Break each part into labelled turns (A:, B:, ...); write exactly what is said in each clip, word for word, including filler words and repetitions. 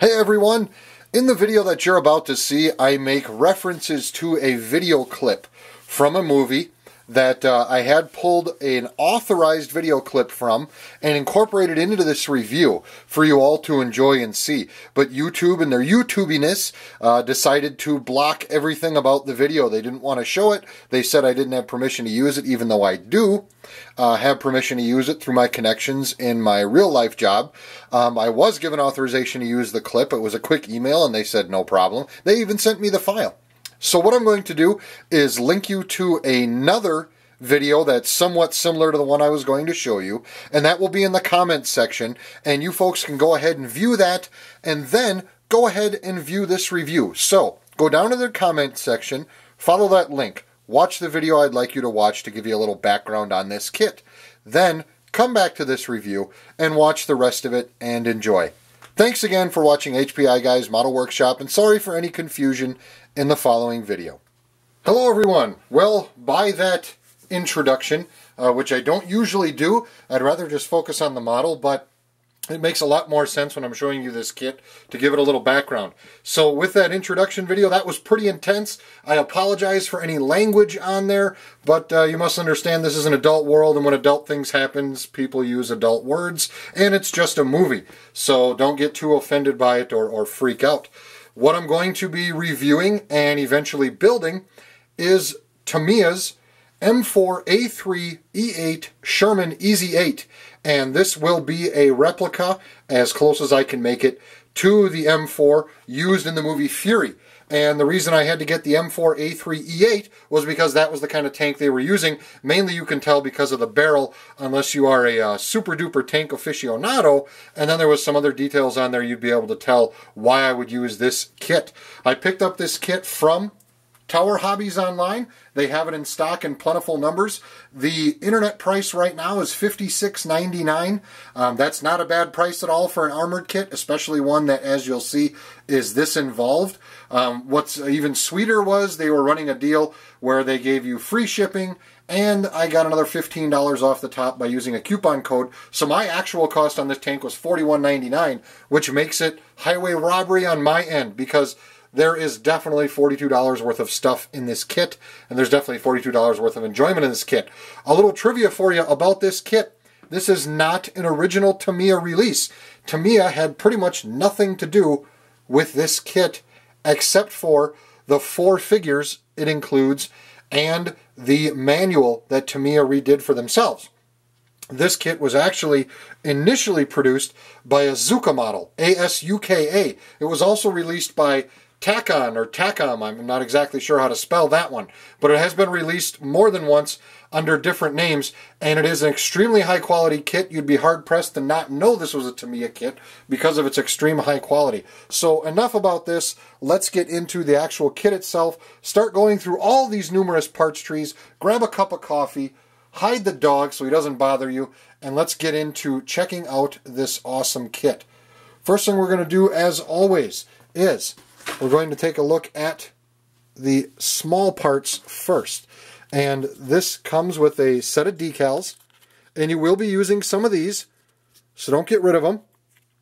A: Hey everyone! In the video that you're about to see, I make references to a video clip from a movie that uh, I had pulled an authorized video clip from and incorporated into this review for you all to enjoy and see. But YouTube, in their YouTubiness, uh, decided to block everything about the video. They didn't want to show it. They said I didn't have permission to use it, even though I do uh, have permission to use it through my connections in my real life job. Um, I was given authorization to use the clip. It was a quick email and they said no problem. They even sent me the file. So what I'm going to do is link you to another video that's somewhat similar to the one I was going to show you, and that will be in the comments section, and you folks can go ahead and view that, and then go ahead and view this review. So, go down to the comments section, follow that link, watch the video I'd like you to watch to give you a little background on this kit. Then, come back to this review and watch the rest of it and enjoy. Thanks again for watching H P I Guys Model Workshop, and sorry for any confusion in the following video. Hello everyone! Well, by that introduction, uh, which I don't usually do, I'd rather just focus on the model, but it makes a lot more sense when I'm showing you this kit to give it a little background. So with that introduction video, that was pretty intense. I apologize for any language on there, but uh, you must understand this is an adult world, and when adult things happen, people use adult words, and it's just a movie. So don't get too offended by it or, or freak out. What I'm going to be reviewing and eventually building is Tamiya's M four A three E eight Sherman Easy eight, and this will be a replica, as close as I can make it, to the M four used in the movie Fury. And the reason I had to get the M four A three E eight was because that was the kind of tank they were using. Mainly you can tell because of the barrel, unless you are a uh, super duper tank aficionado, and then there was some other details on there you'd be able to tell why I would use this kit. I picked up this kit from Tower Hobbies online. They have it in stock in plentiful numbers. The internet price right now is fifty-six ninety-nine. Um, that's not a bad price at all for an armored kit, especially one that, as you'll see, is this involved. Um, what's even sweeter was they were running a deal where they gave you free shipping, and I got another fifteen dollars off the top by using a coupon code. So my actual cost on this tank was forty-one ninety-nine, which makes it highway robbery on my end, because there is definitely forty-two dollars worth of stuff in this kit, and there's definitely forty-two dollars worth of enjoyment in this kit. A little trivia for you about this kit. This is not an original Tamiya release. Tamiya had pretty much nothing to do with this kit except for the four figures it includes and the manual that Tamiya redid for themselves. This kit was actually initially produced by Asuka Model, A S U K A. It was also released by Tacon or Tacom, I'm not exactly sure how to spell that one, but it has been released more than once under different names, and it is an extremely high quality kit. You'd be hard pressed to not know this was a Tamiya kit because of its extreme high quality. So enough about this, let's get into the actual kit itself, start going through all these numerous parts trees, grab a cup of coffee, hide the dog so he doesn't bother you, and let's get into checking out this awesome kit. First thing we're going to do, as always, is we're going to take a look at the small parts first. And this comes with a set of decals, and you will be using some of these, so don't get rid of them.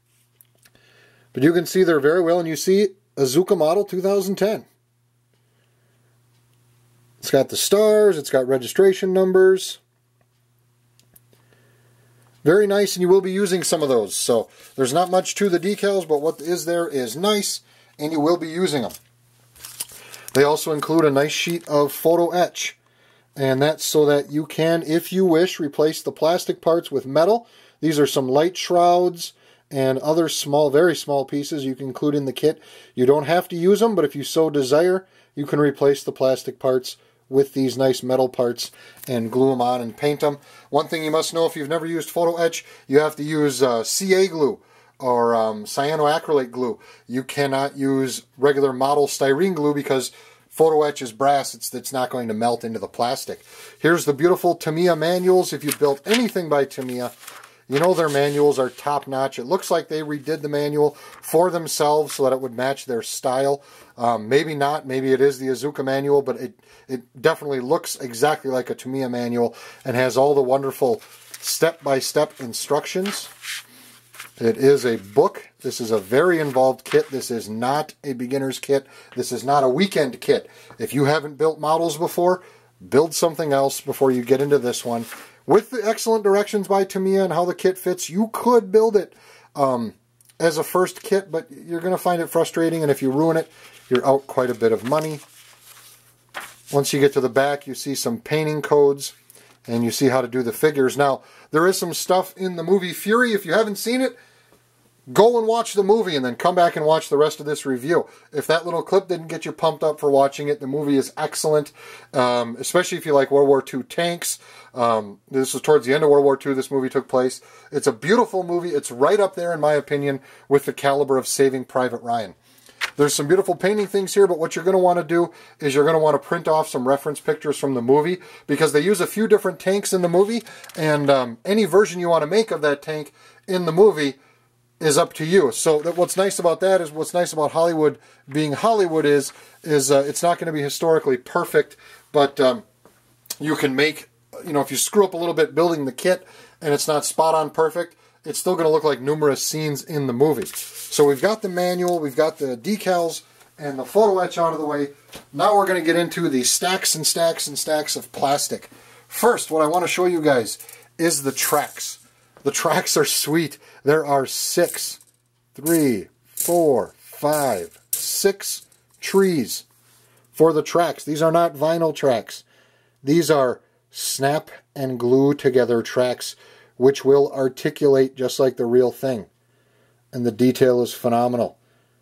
A: But you can see they're very well, and you see Asuka Model two thousand ten. It's got the stars, it's got registration numbers. Very nice, and you will be using some of those. So there's not much to the decals, but what is there is nice, and you will be using them. They also include a nice sheet of photo etch, and that's so that you can, if you wish, replace the plastic parts with metal. These are some light shrouds and other small, very small pieces you can include in the kit. You don't have to use them, but if you so desire, you can replace the plastic parts with these nice metal parts and glue them on and paint them. One thing you must know, if you've never used photo etch, you have to use uh, C A glue or um, cyanoacrylate glue. You cannot use regular model styrene glue because photo etch is brass. It's, it's not going to melt into the plastic. Here's the beautiful Tamiya manuals. If you built anything by Tamiya, you know their manuals are top-notch. It looks like they redid the manual for themselves so that it would match their style. Um, maybe not. Maybe it is the Asuka manual, but it, it definitely looks exactly like a Tamiya manual and has all the wonderful step-by-step instructions. It is a book. This is a very involved kit. This is not a beginner's kit. This is not a weekend kit. If you haven't built models before, build something else before you get into this one. With the excellent directions by Tamiya and how the kit fits, you could build it um, as a first kit, but you're going to find it frustrating, and if you ruin it, you're out quite a bit of money. Once you get to the back, you see some painting codes, and you see how to do the figures. Now, there is some stuff in the movie Fury. If you haven't seen it, go and watch the movie and then come back and watch the rest of this review. If that little clip didn't get you pumped up for watching it, the movie is excellent, um, especially if you like World War Two tanks. Um, this was towards the end of World War Two this movie took place. It's a beautiful movie. It's right up there, in my opinion, with the caliber of Saving Private Ryan. There's some beautiful painting things here, but what you're going to want to do is you're going to want to print off some reference pictures from the movie, because they use a few different tanks in the movie, and um, any version you want to make of that tank in the movie is up to you. So that what's nice about that is what's nice about Hollywood being Hollywood is is uh, it's not going to be historically perfect, but um, you can make, you know, if you screw up a little bit building the kit and it's not spot on perfect, it's still going to look like numerous scenes in the movie. So we've got the manual, we've got the decals and the photo etch out of the way. Now we're going to get into the stacks and stacks and stacks of plastic. First, what I want to show you guys is the tracks. The tracks are sweet. There are six, three, four, five, six trees for the tracks. These are not vinyl tracks. These are snap and glue together tracks, which will articulate just like the real thing. And the detail is phenomenal.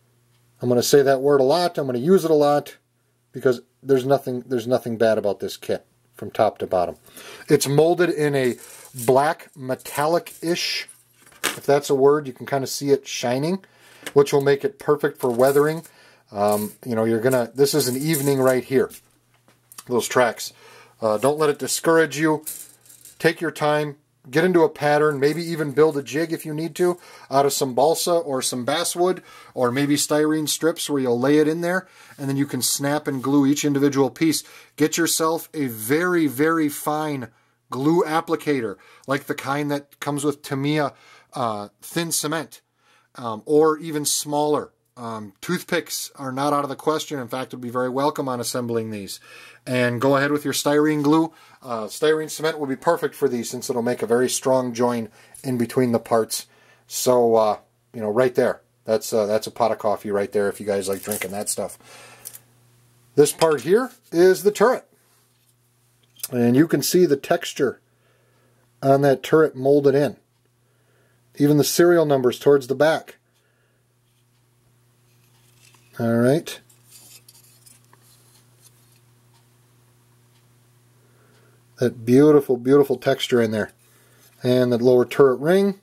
A: I'm going to say that word a lot. I'm going to use it a lot because there's nothing, there's nothing bad about this kit from top to bottom. It's molded in a black metallic-ish, if that's a word. You can kind of see it shining, which will make it perfect for weathering. Um, you know, you're gonna, this is an evening right here, those tracks. Uh, don't let it discourage you. Take your time, get into a pattern, maybe even build a jig if you need to, out of some balsa or some basswood, or maybe styrene strips where you'll lay it in there, and then you can snap and glue each individual piece. Get yourself a very, very fine glue applicator, like the kind that comes with Tamiya uh, thin cement, um, or even smaller. Um, toothpicks are not out of the question. In fact, would be very welcome on assembling these. And go ahead with your styrene glue. Uh, styrene cement will be perfect for these, since it'll make a very strong join in between the parts. So, uh, you know, right there. That's, uh, that's a pot of coffee right there if you guys like drinking that stuff. This part here is the turret. And you can see the texture on that turret molded in. Even the serial numbers towards the back. Alright. That beautiful, beautiful texture in there. And the lower turret ring.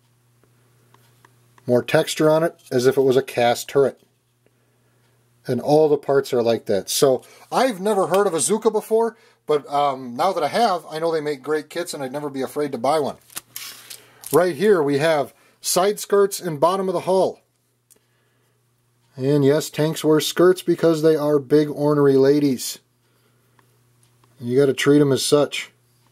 A: More texture on it, as if it was a cast turret. And all the parts are like that. So, I've never heard of a Zuka before, but um, now that I have, I know they make great kits, and I'd never be afraid to buy one. Right here we have side skirts and bottom of the hull. And yes, tanks wear skirts because they are big ornery ladies. You got to treat them as such.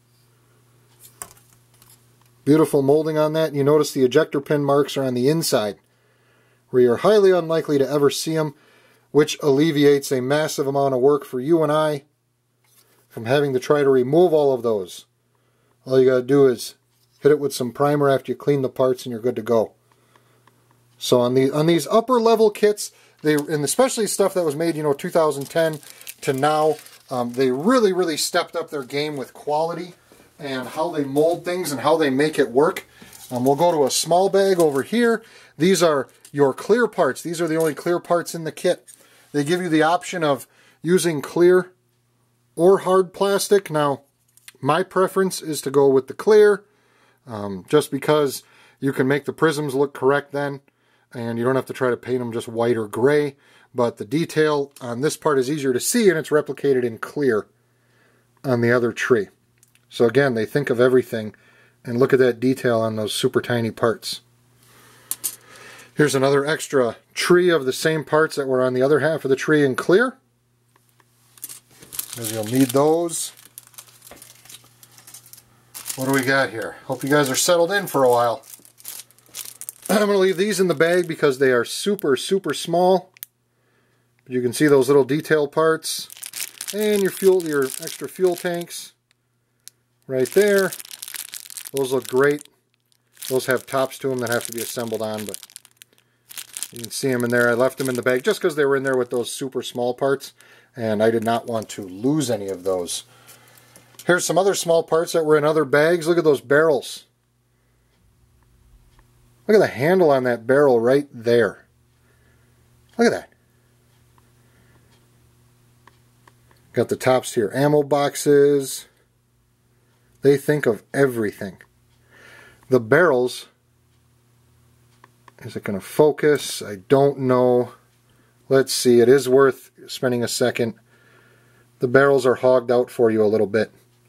A: Beautiful molding on that. You notice the ejector pin marks are on the inside, where you're highly unlikely to ever see them, which alleviates a massive amount of work for you and I from having to try to remove all of those. All you got to do is hit it with some primer after you clean the parts and you're good to go. So on the on these upper level kits, they and especially stuff that was made, you know, two thousand ten to now, um, they really, really stepped up their game with quality and how they mold things and how they make it work. Um, we'll go to a small bag over here. These are your clear parts. These are the only clear parts in the kit. They give you the option of using clear or hard plastic. Now, my preference is to go with the clear, um, just because you can make the prisms look correct then, and you don't have to try to paint them just white or gray. But the detail on this part is easier to see, and it's replicated in clear on the other tree. So again, they think of everything, and look at that detail on those super tiny parts. Here's another extra tree of the same parts that were on the other half of the tree in clear, because you'll need those. What do we got here? Hope you guys are settled in for a while. I'm going to leave these in the bag because they are super, super small. You can see those little detail parts. And your fuel, your extra fuel tanks right there. Those look great. Those have tops to them that have to be assembled on, but you can see them in there. I left them in the bag just because they were in there with those super small parts, and I did not want to lose any of those. Here's some other small parts that were in other bags. Look at those barrels. Look at the handle on that barrel right there. Look at that. Got the tops to your ammo boxes. They think of everything. The barrels, is it going to focus? I don't know. Let's see. It is worth spending a second. The barrels are hogged out for you a little bit.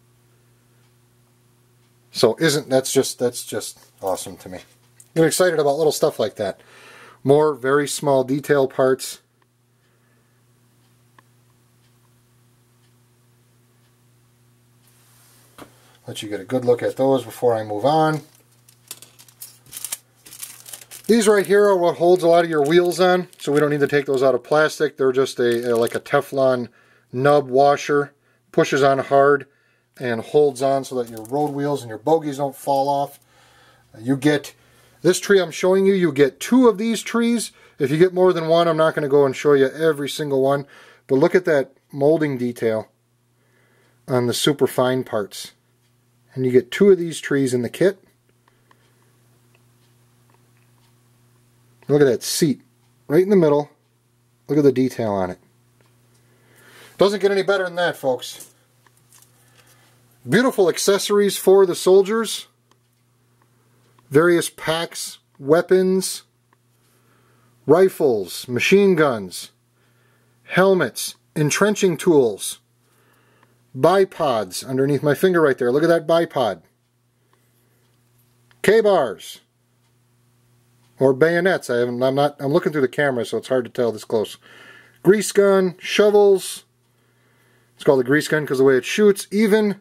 A: So isn't that's just that's just awesome to me. I'm excited about little stuff like that. More very small detail parts. Let you get a good look at those before I move on. These right here are what holds a lot of your wheels on, so we don't need to take those out of plastic. They're just a, a like a Teflon nub washer. Pushes on hard and holds on so that your road wheels and your bogies don't fall off. You get this tree I'm showing you, you get two of these trees. If you get more than one, I'm not going to go and show you every single one. But look at that molding detail on the super fine parts. And you get two of these trees in the kit. Look at that seat right in the middle. Look at the detail on it. Doesn't get any better than that, folks. Beautiful accessories for the soldiers. Various packs, weapons, rifles, machine guns, helmets, entrenching tools, bipods underneath my finger right there. Look at that bipod. K-bars. Or bayonets. I haven't, I'm not, I'm looking through the camera, so it's hard to tell this close. Grease gun, shovels. It's called a grease gun because of the way it shoots. Even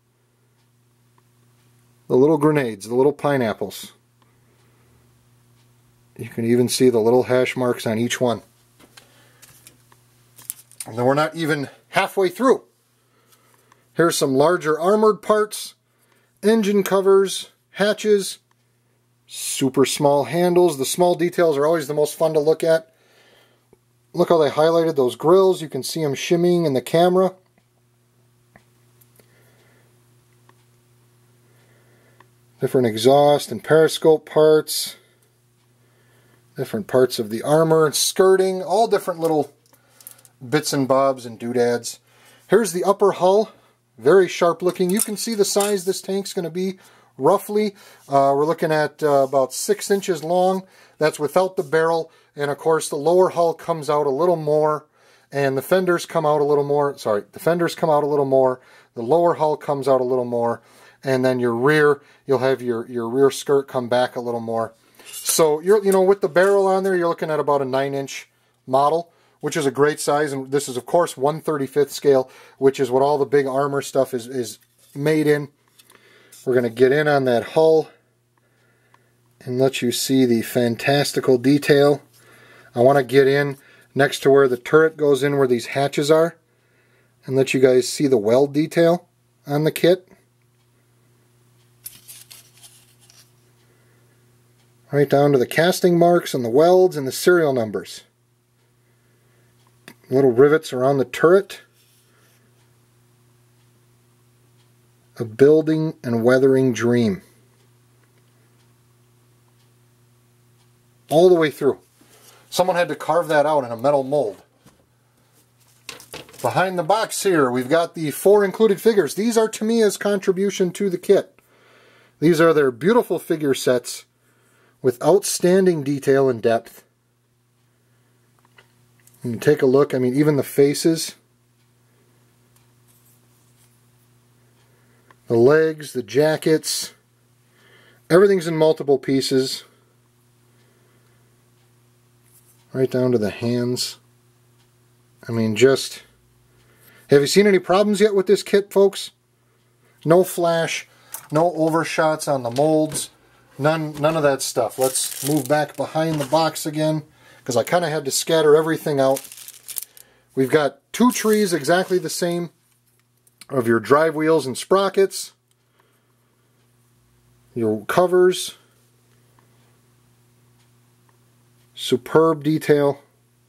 A: the little grenades, the little pineapples. You can even see the little hash marks on each one. And then we're not even halfway through. Here's some larger armored parts, engine covers, hatches, super small handles. The small details are always the most fun to look at. Look how they highlighted those grills. You can see them shimmying in the camera. Different exhaust and periscope parts. Different parts of the armor and skirting. All different little bits and bobs and doodads. Here's the upper hull. Very sharp looking. You can see the size this tank's going to be roughly. Uh, we're looking at uh, about six inches long. That's without the barrel. And of course the lower hull comes out a little more. And the fenders come out a little more. Sorry, the fenders come out a little more. The lower hull comes out a little more. And then your rear, you'll have your, your rear skirt come back a little more. So, you're you know, with the barrel on there, you're looking at about a nine inch model, which is a great size. And this is, of course, one thirty-fifth scale, which is what all the big armor stuff is, is made in. We're going to get in on that hull and let you see the fantastical detail. I want to get in next to where the turret goes in, where these hatches are, and let you guys see the weld detail on the kit. Right down to the casting marks and the welds and the serial numbers. Little rivets around the turret. A building and weathering dream. All the way through. Someone had to carve that out in a metal mold. Behind the box here, we've got the four included figures. These are Tamiya's contribution to the kit. These are their beautiful figure sets with outstanding detail and depth. You can take a look, I mean, even the faces, the legs, the jackets, everything's in multiple pieces. Right down to the hands. I mean, just... Have you seen any problems yet with this kit, folks? No flash, no overshots on the molds. none, none of that stuff. Let's move back behind the box again, because I kind of had to scatter everything out. We've got two trees exactly the same of your drive wheels and sprockets, your covers, superb detail.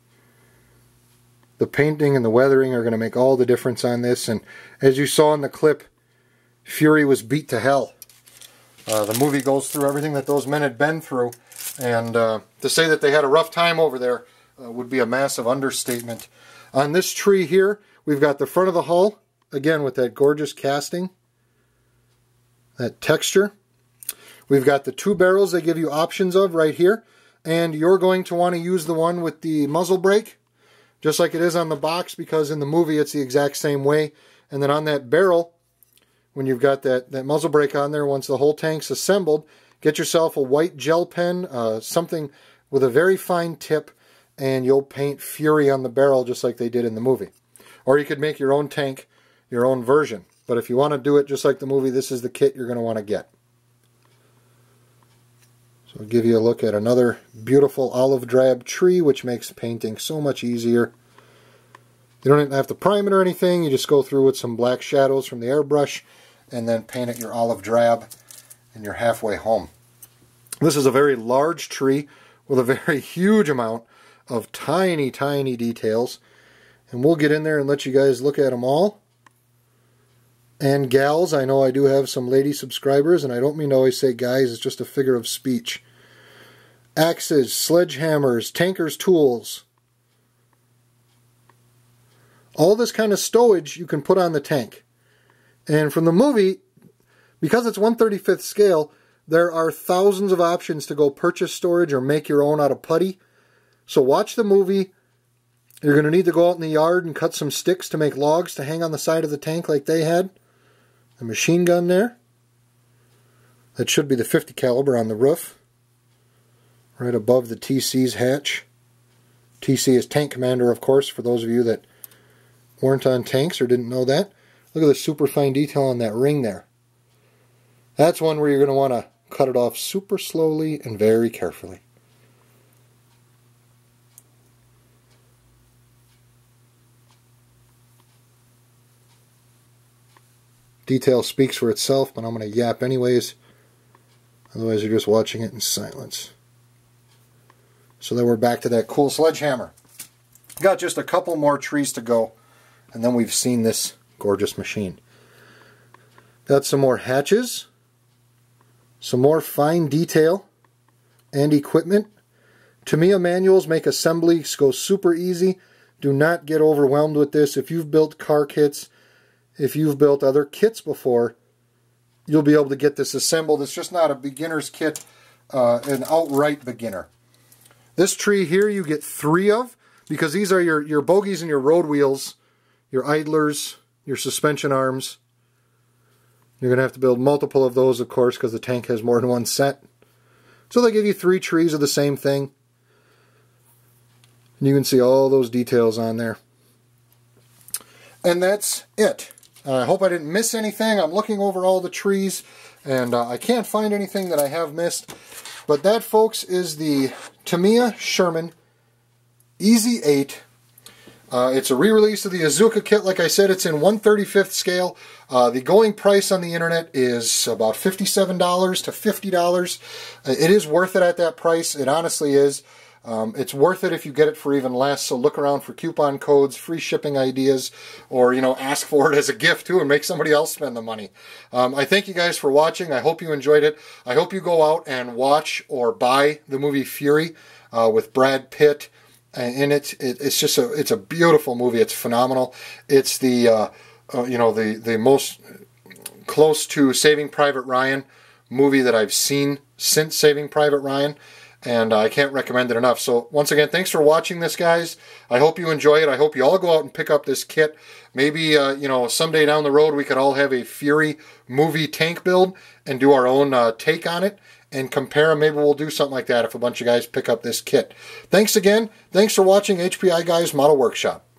A: The painting and the weathering are going to make all the difference on this, and as you saw in the clip, Fury was beat to hell. Uh, the movie goes through everything that those men had been through, and uh, to say that they had a rough time over there uh, would be a massive understatement. On this tree here, we've got the front of the hull, again with that gorgeous casting, that texture. We've got the two barrels they give you options of right here, and you're going to want to use the one with the muzzle brake, just like it is on the box, because in the movie it's the exact same way. And then on that barrel, when you've got that, that muzzle brake on there, once the whole tank's assembled, get yourself a white gel pen, uh, something with a very fine tip, and you'll paint Fury on the barrel just like they did in the movie. Or you could make your own tank, your own version. But if you want to do it just like the movie, this is the kit you're going to want to get. So I'll give you a look at another beautiful olive drab tree, which makes painting so much easier. You don't even have to prime it or anything. You just go through with some black shadows from the airbrush and then paint it your olive drab, and you're halfway home. This is a very large tree with a very huge amount of tiny, tiny details. And we'll get in there and let you guys look at them all. And gals, I know I do have some lady subscribers, and I don't mean to always say guys, it's just a figure of speech. Axes, sledgehammers, tankers' tools. All this kind of stowage you can put on the tank. And from the movie, because it's one thirty-fifth scale, there are thousands of options to go purchase storage or make your own out of putty. So watch the movie. You're going to need to go out in the yard and cut some sticks to make logs to hang on the side of the tank like they had. The machine gun there. That should be the fifty caliber on the roof. Right above the T C's hatch. T C is Tank Commander, of course, for those of you that weren't on tanks or didn't know that. Look at the super fine detail on that ring there. That's one where you're going to want to cut it off super slowly and very carefully. Detail speaks for itself, but I'm going to yap anyways. Otherwise, you're just watching it in silence. So then we're back to that cool sledgehammer. Got just a couple more trees to go, and then we've seen this gorgeous machine. Got some more hatches, some more fine detail and equipment. Tamiya manuals make assembly go super easy. Do not get overwhelmed with this. If you've built car kits, if you've built other kits before, you'll be able to get this assembled. It's just not a beginner's kit, uh, an outright beginner. This tree here you get three of, because these are your, your bogies and your road wheels, your idlers, your suspension arms. You're going to have to build multiple of those, of course, because the tank has more than one set. So they give you three trees of the same thing. And you can see all those details on there. And that's it. Uh, I hope I didn't miss anything. I'm looking over all the trees, and uh, I can't find anything that I have missed. But that, folks, is the Tamiya Sherman E Z eight. Uh, it's a re-release of the Azuka kit. Like I said, it's in one thirty-fifth scale. Uh, the going price on the internet is about fifty-seven dollars to fifty dollars. Uh, it is worth it at that price. It honestly is. Um, it's worth it if you get it for even less, so look around for coupon codes, free shipping ideas, or, you know, ask for it as a gift, too, and make somebody else spend the money. Um, I thank you guys for watching. I hope you enjoyed it. I hope you go out and watch or buy the movie Fury uh, with Brad Pitt in it. it. It's just a, it's a beautiful movie. It's phenomenal. It's the, uh, uh, you know, the, the most close to Saving Private Ryan movie that I've seen since Saving Private Ryan. And uh, I can't recommend it enough. So once again, thanks for watching this, guys. I hope you enjoy it. I hope you all go out and pick up this kit. Maybe, uh, you know, someday down the road we could all have a Fury movie tank build and do our own uh, take on it and compare them. Maybe we'll do something like that if a bunch of guys pick up this kit. Thanks again. Thanks for watching H P I Guys Model Workshop.